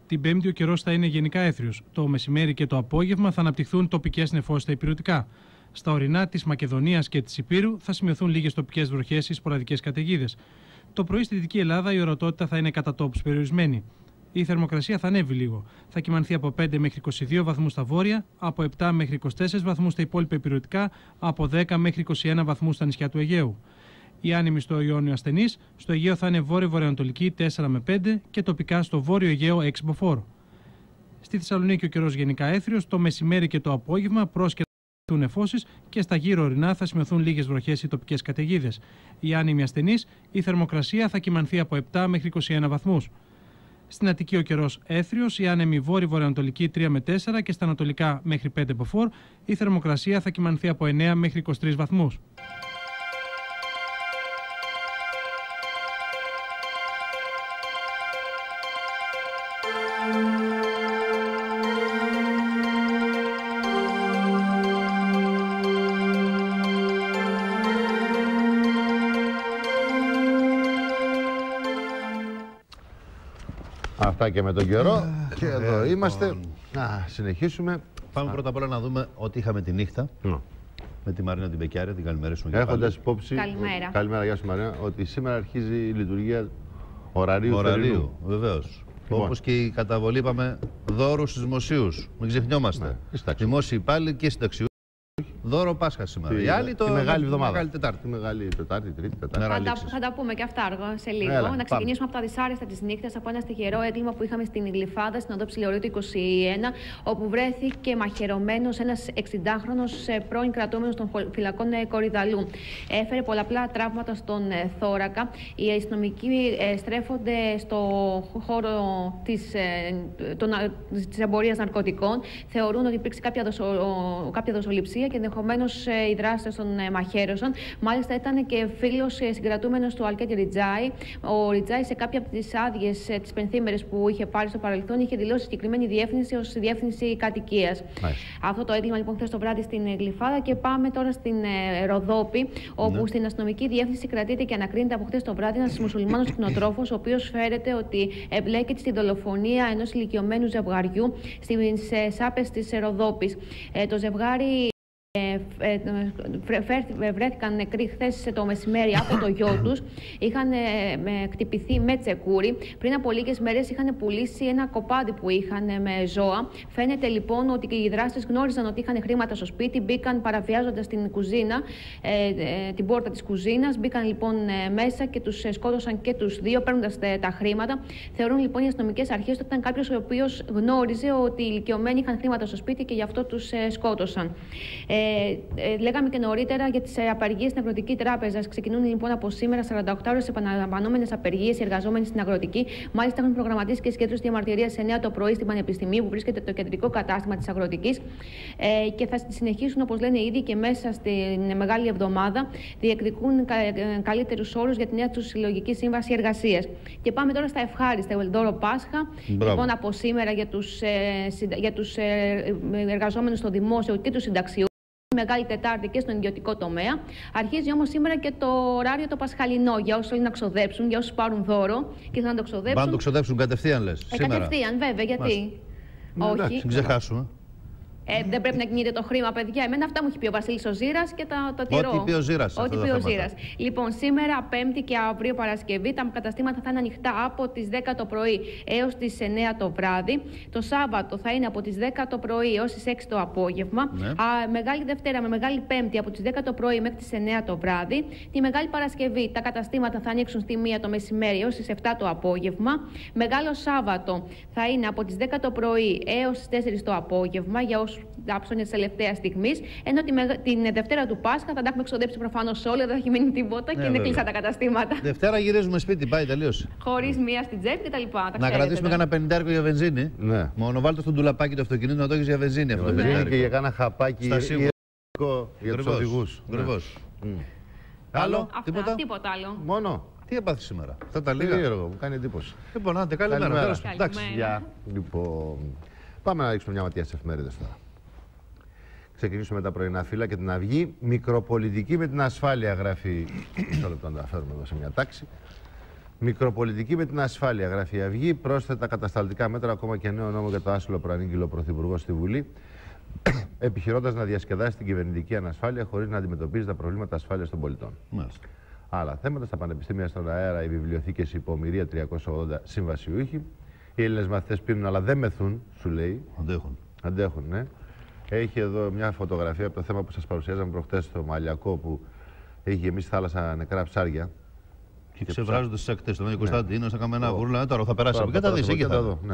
Την Πέμπτη ο καιρός θα είναι γενικά έθριος. Το μεσημέρι και το απόγευμα θα αναπτυχθούν τοπικές νεφώσεις στα ηπειρωτικά. Στα ορεινά της Μακεδονίας και της Ηπείρου θα σημειωθούν λίγες τοπικές βροχές ή σποραδικές καταιγίδες. Το πρωί στη Δυτική Ελλάδα η ορατότητα θα είναι κατά τόπους περιορισμένη. Η θερμοκρασία θα ανέβει λίγο. Θα κυμανθεί από 5 μέχρι 22 βαθμούς στα βόρεια, από 7 μέχρι 24 βαθμούς στα υπόλοιπα ηπειρωτικά, από 10 μέχρι 21 βαθμούς στα νησιά του Αιγαίου. Οι άνεμοι στο Ιόνιο ασθενείς, στο Αιγαίο θα είναι βόρειο-βορειοανατολική 4 με 5 και τοπικά στο βόρειο Αιγαίο 6 μποφόρ. Στη Θεσσαλονίκη ο καιρός γενικά έθριος, το μεσημέρι και το απόγευμα πρόσκειρα νεφώσεις και στα γύρω ορεινά θα σημειωθούν λίγες βροχές ή τοπικές καταιγίδες. Οι άνεμοι ασθενείς, η θερμοκρασία θα κυμανθεί από 7 μέχρι 21 βαθμούς. Στην Αττική ο καιρός έθριος, οι άνεμοι βόρειο-βορειοανατολική 3 με 4 και στα ανατολικά μέχρι 5 μποφόρ, η θερμοκρασία θα κυμανθεί από 9 μέχρι 23 βαθμούς. Αυτά και με τον καιρό. Και εδώ είμαστε. Να συνεχίσουμε. Πάμε πρώτα απ' όλα να δούμε ότι είχαμε τη νύχτα. Με τη Μαρίνα την Μπεκιάρη, την καλημερίσουμε. Έχοντας υπόψη. Καλημέρα. Καλημέρα, γεια σου Μαρίνα. Ότι σήμερα αρχίζει η λειτουργία ωραρίου. Βεβαίως. Λοιπόν. Όπως και η καταβολή, είπαμε, δώρου στους δημοσίους. Μην ξεχνιόμαστε. Δημόσιοι υπάλληλοι και συνταξιούχοι. Δώρο Πάσχα σήμερα. Οι άλλοι τη Μεγάλη Εβδομάδα. Μεγάλη Τετάρτη. Τη Μεγάλη Τετάρτη, Τρίτη, Τετάρτη. Θα τα πούμε και αυτά αργά σε λίγο. Έλα, να ξεκινήσουμε από τα δυσάρεστα της νύχτας, από ένα τυχερό έγκλημα που είχαμε στην Γλυφάδα, στην οδό Ψιλορείου του 21, όπου βρέθηκε μαχαιρωμένος ένας 60χρονος πρώην κρατούμενος των φυλακών Κορυδαλού. Έφερε πολλαπλά τραύματα στον θώρακα. Οι αστυνομικοί στρέφονται στο χώρο της εμπορίας ναρκωτικών. Θεωρούν ότι υπήρξε κάποια δοσοληψία και ενδεχομένως οι δράστες των μαχαίρωσαν. Μάλιστα ήταν και φίλος συγκρατούμενος του Αλκέτη Ριτζάη. Ο Ριτζάη σε κάποια από τις άδειες, τις πενθήμερες που είχε πάρει στο παρελθόν, είχε δηλώσει συγκεκριμένη διεύθυνση ως διεύθυνση κατοικίας. Αυτό το έγκλημα λοιπόν χθες το βράδυ στην Γλυφάδα. Και πάμε τώρα στην Ροδόπη, όπου στην αστυνομική διεύθυνση κρατείται και ανακρίνεται από χθες το βράδυ ένας μουσουλμάνος κτηνοτρόφος, ο οποίος φέρεται ότι εμπλέκεται στη δολοφονία ενός ηλικιωμένου ζευγαριού στις σάπες της Ροδόπης. Το ζευγάρι βρέθηκαν νεκροί χθες το μεσημέρι από το γιο τους. Είχαν χτυπηθεί με τσεκούρι. Πριν από λίγες μέρες είχαν πουλήσει ένα κοπάδι που είχαν με ζώα. Φαίνεται λοιπόν ότι οι δράστες γνώριζαν ότι είχαν χρήματα στο σπίτι. Μπήκαν παραβιάζοντας την κουζίνα, την πόρτα της κουζίνας. Μπήκαν λοιπόν μέσα και τους σκότωσαν και τους δύο, παίρνοντας τα χρήματα. Θεωρούν λοιπόν οι αστυνομικές αρχές ότι ήταν κάποιος ο οποίος γνώριζε ότι οι ηλικιωμένοι είχαν χρήματα στο σπίτι και γι' αυτό τους σκότωσαν. Λέγαμε και νωρίτερα για τις απεργίες στην Αγροτική Τράπεζα. Ξεκινούν λοιπόν από σήμερα 48 ώρες επαναλαμβανόμενες απεργίες οι εργαζόμενοι στην Αγροτική. Μάλιστα, έχουν προγραμματίσει και συγκέντρωση διαμαρτυρίας 9 το πρωί στην Πανεπιστημίου, που βρίσκεται το κεντρικό κατάστημα της Αγροτικής. Και θα συνεχίσουν, όπως λένε ήδη, και μέσα στην Μεγάλη Εβδομάδα. Διεκδικούν καλύτερους όρους για τη νέα τους συλλογική σύμβαση εργασίας. Και πάμε τώρα στα ευχάριστα. Δώρο Πάσχα. Λοιπόν, από σήμερα για τους εργαζόμενους στο δημόσιο και τους συνταξιούχους. Μεγάλη Τετάρτη και στον ιδιωτικό τομέα. Αρχίζει όμως σήμερα και το ωράριο το πασχαλινό για όσους θέλουν να ξοδέψουν, για όσους πάρουν δώρο και θέλουν να το ξοδέψουν. Πάνε το ξοδέψουν κατευθείαν, λες. Κατευθείαν, βέβαια, γιατί. Όχι. Μην ξεχάσουμε. Δεν πρέπει να κινείται το χρήμα, παιδιά. Εμένα αυτά μου έχει πει ο Βασίλης ο Ζήρας και τα τηρώ. Ό,τι πει ο Ζήρας. Ό,τι πει ο Ζήρας. Λοιπόν, σήμερα, Πέμπτη και αύριο Παρασκευή, τα καταστήματα θα είναι ανοιχτά από τις 10 το πρωί έως τις 9 το βράδυ. Το Σάββατο θα είναι από τις 10 το πρωί έως τις 6 το απόγευμα. Μεγάλη Δευτέρα με Μεγάλη Πέμπτη από τις 10 το πρωί μέχρι τις 9 το βράδυ. Τη Μεγάλη Παρασκευή τα καταστήματα θα ανοίξουν στη 1 το μεσημέρι έως τις 7 το απόγευμα. Μεγάλο Σάββατο θα είναι από τις 10 το πρωί έως τις 4 το απόγευμα για όσους άψωνε τη τελευταία στιγμή. Ενώ την Δευτέρα του Πάσχα θα τα έχουμε ξοδέψει προφανώς όλοι, δεν θα έχει μείνει τίποτα και είναι κλειστά τα καταστήματα. Δευτέρα γυρίζουμε σπίτι, πάει τελείωσε. Χωρίς μία στην τσέπη κτλ. Να κρατήσουμε κανένα 50 για βενζίνη. Ναι. Μόνο βάλτε στον τουλαπάκι του αυτοκινήτου να το έχει για βενζίνη αυτό. Βενζίνη και για κάνα χαπάκι για τους οδηγούς. Ακριβώς. Άλλο, τίποτα άλλο. Μόνο. Τι έπαθε σήμερα, αυτά τα λίγα. Μου κάνει εντύπωση. Λοιπόν, άντε, καλημέρα. Εντάξει, λοιπόν. Πάμε να ρίξουμε μια ματιά στις εφημερίδες τώρα. Ξεκινήσουμε με τα πρωινά φύλλα και την Αυγή. Μικροπολιτική με την ασφάλεια, γράφει. Μισό λεπτό να τα φέρουμε εδώ σε μια τάξη. Μικροπολιτική με την ασφάλεια, γράφει η Αυγή. Πρόσθετα κατασταλτικά μέτρα, ακόμα και νέο νόμο για το άσυλο, προανήγγειλε ο Πρωθυπουργός στη Βουλή, επιχειρώντας να διασκεδάσει την κυβερνητική ανασφάλεια χωρίς να αντιμετωπίζει τα προβλήματα ασφάλειας των πολιτών. Μάλιστα. Άλλα θέματα, στα πανεπιστήμια στον αέρα, οι βιβλιοθήκες υπομοιρία 380 συμβασιούχοι. Οι Έλληνες μαθητές πίνουν, αλλά δεν μεθούν, σου λέει. Αντέχουν, ναι. Έχει εδώ μια φωτογραφία από το θέμα που σας παρουσιάζαμε προχτές στο Μαλιακό, που έχει γεμίσει θάλασσα νεκρά ψάρια. Και ξεβράζονται στις ακτές. Τον Κωνσταντίνο, στα καμένα βούρλα. Τώρα θα περάσει. Και τα δεις, εκεί θα δω.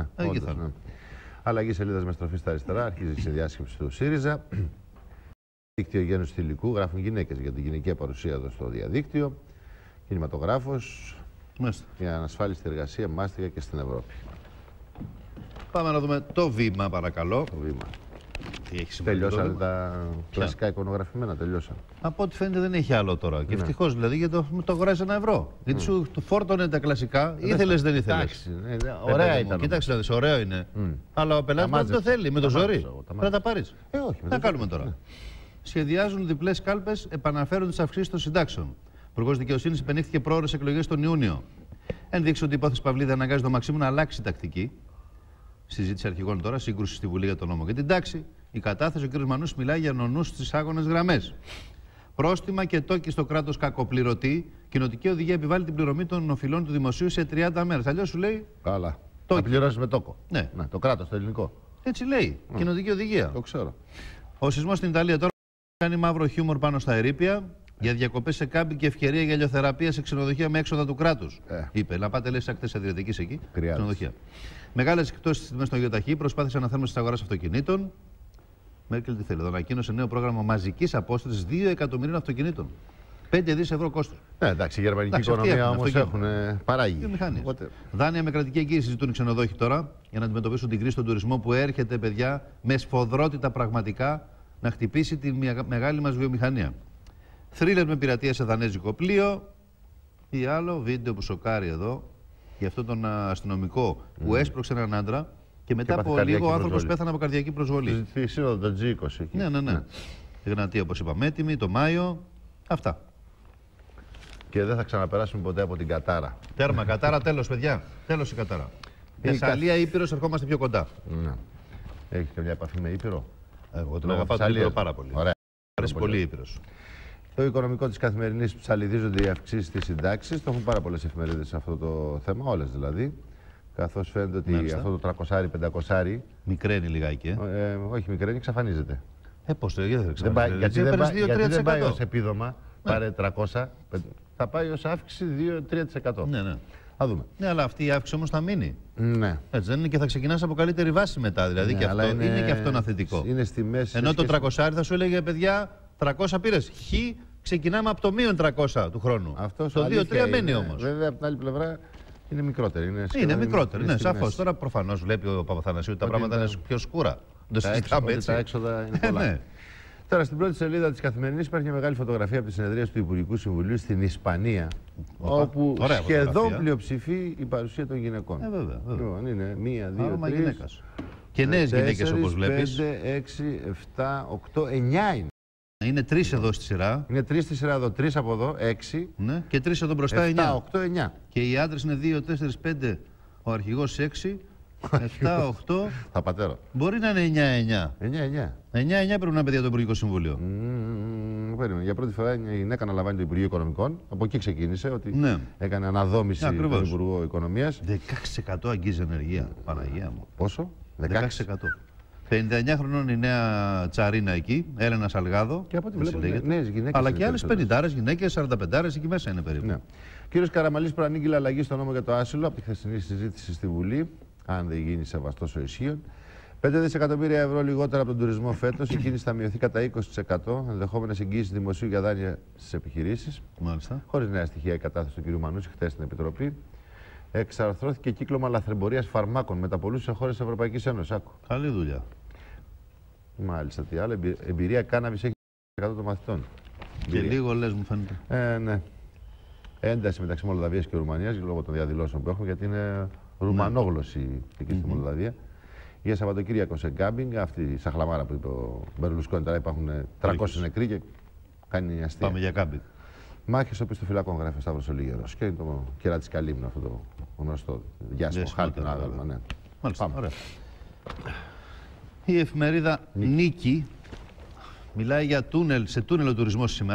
Αλλαγή σελίδας με στροφή στα αριστερά. Αρχίζει η διάσκεψη του ΣΥΡΙΖΑ. Δίκτυο γένους θηλυκού. Γράφουν γυναίκες για την γυναικεία παρουσία εδώ στο διαδίκτυο. Κινηματογράφος. Για ανασφάλιστη εργασία, μάστιγα και στην Ευρώπη. Πάμε να δούμε το Βήμα, παρακαλώ. Το Βήμα. Τι έχει τελειώσανε τα κλασικά εικονογραφημένα, τελειώσανε. Από ό,τι φαίνεται δεν έχει άλλο τώρα. Και ευτυχώς δηλαδή, γιατί το αγοράζει €1. Γιατί σου φόρτωνε τα κλασικά, ήθελες δεν ήθελες. Ωραία ήταν. Κοίταξε να δεις, ωραίο είναι. Αλλά ο πελάτης δεν το θέλει, με το ζόρι. Πρέπει να τα πάρεις. Όχι. Τι να κάνουμε τώρα. Σχεδιάζουν διπλές κάλπες, επαναφέρουν τις αυξήσεις των συντάξεων. Ο Υπουργός Δικαιοσύνης υπενήχθηκε πρόωρες εκλογές τον Ιούνιο. Ένδειξε ότι η υπόθεση Παυλίδη αναγκάζει τον Μαξίμου να αλλάξει τακτική. Συζήτηση αρχηγών τώρα, σύγκρουση στη Βουλή για τον νόμο και την τάξη. Η κατάθεση, ο κ. Μανούσης μιλάει για νονούς στις άγονες γραμμές. Πρόστιμα και τόκι στο κράτος κακοπληρωτή. Κοινοτική οδηγία επιβάλλει την πληρωμή των οφειλών του δημοσίου σε 30 μέρες. Αλλιώς σου λέει. Καλά. Θα πληρώσει με τόκο. Ναι. Το κράτος, το ελληνικό. Έτσι λέει. Κοινοτική οδηγία. Το ξέρω. Ο σεισμός στην Ιταλία τώρα κάνει μαύρο χιούμορ πάνω στα ερείπια. Για διακοπές σε κάμπινγκ και ευκαιρία για ηλιοθεραπεία σε ξενοδοχεία με έξοδα του κράτους. Είπε, να πάτε λέει σε ακτές αδριατικής εκεί. Ξενοδοχεία. Μεγάλες εκπτώσεις στις τιμές των γεωταχή, προσπάθησε αναθέρμανση της αγοράς αυτοκινήτων. Μέρκελ τι θέλει εδώ, ανακοίνωσε νέο πρόγραμμα μαζικής απόστασης 2 εκατομμυρίων αυτοκινήτων. 5 δις ευρώ κόστος. Εντάξει, η γερμανική οικονομία όμως έχουν παράγει. Οπότε... Δάνεια με κρατική εγγύηση ζητούν οι ξενοδόχοι τώρα για να αντιμετωπίσουν την κρίση στον τουρισμό που έρχεται, παιδιά, με σφοδρότητα πραγματικά να χτυπήσει τη μεγάλη μας βιομηχανία. Θρίλερ με πειρατεία σε δανέζικο πλοίο ή άλλο βίντεο που σοκάρει εδώ για αυτόν τον αστυνομικό που έσπρωξε έναν άντρα και μετά από λίγο ο άνθρωπος πέθανε από καρδιακή προσβολή. Στη σύνοδο των G20. Ναι. Γνατία, όπως είπαμε, έτοιμη, το Μάιο. Αυτά. Και δεν θα ξαναπεράσουμε ποτέ από την Κατάρα. Τέρμα, Κατάρα, τέλος, παιδιά. Τέλος η Κατάρα. Θεσσαλία, Ήπειρος, ερχόμαστε πιο κοντά. Ναι. Έχει και μια επαφή με Ήπειρο. Εγώ τον αγαπάω τον Ήπειρο πάρα πολύ. Ωραία. Αρέσει πολύ η Ήπειρος. Το οικονομικό της Καθημερινής ψαλιδίζονται οι αυξήσεις στις συντάξεις. Το έχουν πάρα πολλές εφημερίδες σε αυτό το θέμα, όλες δηλαδή. Καθώς φαίνεται ότι αυτό το 300-500. Μικραίνει λιγάκι. Όχι, μικραίνει, εξαφανίζεται. Πώς το γιατί γιατί δεν πάει ως επίδομα, πάρε 300, θα πάει ως αύξηση 2-3%. Ναι. Θα δούμε. Ναι, αλλά αυτή η αύξηση όμως θα μείνει. Ναι. Έτσι δεν είναι και θα ξεκινάς από καλύτερη βάση μετά. Δηλαδή και αυτό είναι και αυτό ένα θετικό. Είναι στη μέση. Ενώ το 300 θα σου έλεγε παιδιά 300 πήρες. Χ, ξεκινάμε από το μείον 300 του χρόνου. Αυτό το 2-3 μένει όμως. Βέβαια από την άλλη πλευρά είναι μικρότερη. Είναι μικρότερη, ναι, σαφώς. Τώρα προφανώς βλέπει ο Παπαθανασίου ότι τα πράγματα είναι πιο σκούρα. Τα έξοδα είναι πολλά. Τώρα στην πρώτη σελίδα της Καθημερινής υπάρχει μια μεγάλη φωτογραφία από τη συνεδρίαση του Υπουργικού Συμβουλίου στην Ισπανία. Όπου σχεδόν πλειοψηφεί η παρουσία των γυναικών. Βέβαια. Λοιπόν, είναι 1, 2, 3. Και νέες γυναίκες όπως βλέπεις. 5, 6, 7, 8, 9 είναι. Είναι 3 εδώ στη σειρά. Είναι 3 στη σειρά εδώ, 3 από εδώ, 6. Ναι. Και 3 εδώ μπροστά, 7, 8, 9. Και οι άντρες είναι 2, 4, 5, ο αρχηγός 6. 7, 8. Θα πατέρω. Μπορεί να είναι 9-9. 9-9 πρέπει να είναι παιδιά το Υπουργικό Συμβούλιο. Περίμενε. Για πρώτη φορά η γυναίκα αναλαμβάνει το Υπουργείο Οικονομικών. Από εκεί ξεκίνησε ότι έκανε αναδόμηση του Υπουργού Οικονομίας. 16% αγγίζει ενεργεία. Παναγία μου. Πόσο? 16%. 59 χρονών η νέα τσαρίνα εκεί, Έλενα Σαλγάδο. Και από ό,τι βλέπω νέες γυναίκες. Αλλά και άλλες 50 γυναίκες, 45 εκεί μέσα είναι περίπου. Ναι. Κύριος Καραμαλής προανήγγειλε αλλαγή στο νόμο για το άσυλο από τη χθεσινή συζήτηση στη Βουλή. Αν δεν γίνει σεβαστός ο ισχύων. 5 δισεκατομμύρια ευρώ λιγότερα από τον τουρισμό φέτος. Η κίνηση θα μειωθεί κατά 20%. Ενδεχόμενες εγγύησεις δημοσίου για δάνεια στις επιχειρήσεις. Μάλιστα. Χωρίς νέα στοιχεία η κατάθεση του κ. Μανούση χθες στην Επιτροπή. Εξαρθρώθηκε κύκλωμα λαθρεμπορίας φαρμάκων μεταπολούς σε χώρες της Ευρωπαϊκής Ένωσης. Άκου. Καλή δουλειά. Μάλιστα. Τι άλλο. Εμπειρία κάναβης έχει 100% των μαθητών. Και λίγο λες μου φαίνεται. Ναι. Ένταση μεταξύ Μολδαβίας και Ρουμανίας λόγω των διαδηλώσεων που έχουμε γιατί είναι ρουμανόγλωση εκεί στη Μολδαβία. Για Σαββατοκύριακο σε γκάμπινγκ, αυτή η σαχλαμάρα που είπε ο Μπερλουσκόνη. Τώρα υπάρχουν 300 νεκροί και κάνει αστεία. Πάμε για κάμπινγκ. Μάχες οπισθοφυλακών, γράφει ο Σταύρος Ολίγερος. Και είναι το κερά της Καλύμνου, αυτό το γνωστό διάσημο χάλκινο άγαλμα. Ναι. Μάλιστα. Ωραία. Η εφημερίδα Νίκη μιλάει για τούνελ, σε τούνελ ο τουρισμός σήμερα.